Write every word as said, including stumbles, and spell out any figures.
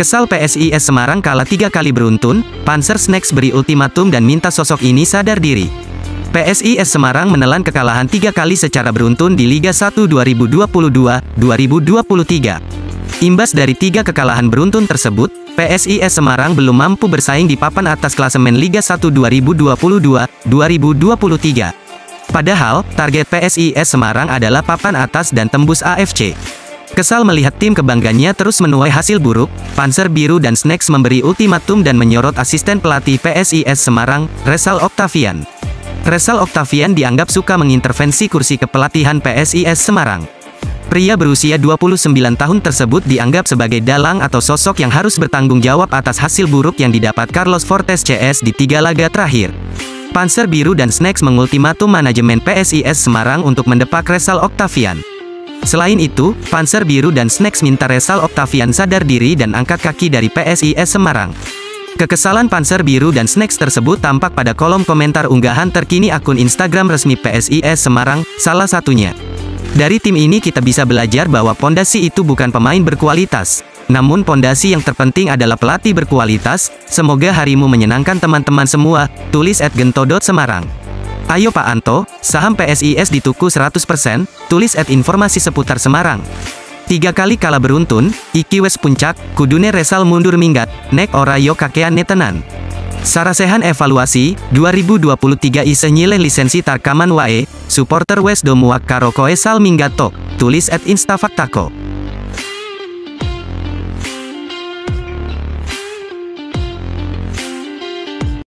Kesal P S I S Semarang kalah tiga kali beruntun, Panzer Snacks beri ultimatum dan minta sosok ini sadar diri. P S I S Semarang menelan kekalahan tiga kali secara beruntun di Liga satu dua ribu dua puluh dua dua ribu dua puluh tiga. Imbas dari tiga kekalahan beruntun tersebut, P S I S Semarang belum mampu bersaing di papan atas klasemen Liga satu dua ribu dua puluh dua dua ribu dua puluh tiga. Padahal, target P S I S Semarang adalah papan atas dan tembus A F C. Kesal melihat tim kebanggaannya terus menuai hasil buruk, Panzer Biru dan Snacks memberi ultimatum dan menyorot asisten pelatih P S I S Semarang, Rezal Octavian. Rezal Octavian dianggap suka mengintervensi kursi kepelatihan P S I S Semarang. Pria berusia dua puluh sembilan tahun tersebut dianggap sebagai dalang atau sosok yang harus bertanggung jawab atas hasil buruk yang didapat Carlos Fortes C S di tiga laga terakhir. Panzer Biru dan Snacks mengultimatum manajemen P S I S Semarang untuk mendepak Rezal Octavian. Selain itu, Panzer Biru dan Snacks minta Rezal Octavian sadar diri dan angkat kaki dari P S I S Semarang. Kekesalan Panzer Biru dan Snacks tersebut tampak pada kolom komentar unggahan terkini akun Instagram resmi P S I S Semarang, salah satunya. Dari tim ini kita bisa belajar bahwa pondasi itu bukan pemain berkualitas, namun pondasi yang terpenting adalah pelatih berkualitas. Semoga harimu menyenangkan teman-teman semua, tulis et gento dot semarang. Ayo Pak Anto, saham P S I S dituku seratus persen, tulis at informasi seputar Semarang. Tiga kali kalah beruntun, iki wes puncak, kudune Rezal mundur minggat, nek ora yo kakean netenan. Sarasehan evaluasi, dua ribu dua puluh tiga ise nyileh lisensi tarkaman wae, supporter wes do muak karo koe sal minggat tok, tulis at instafaktako.